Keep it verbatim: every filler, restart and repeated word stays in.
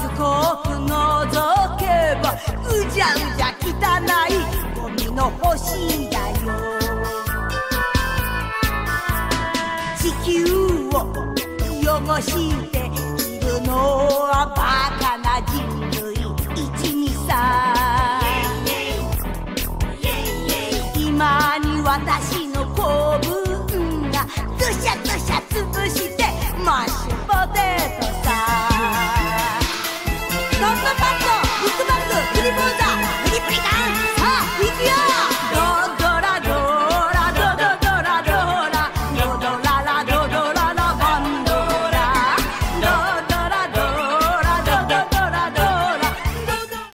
こく覗けばうじゃうじゃ汚いゴミの星だよ。地球を汚しているのはバカな人類一二三。今に私の子分がドシャドシャ潰してマッシュポテトさ。トップバット、ビッグバッグ、クリボーザ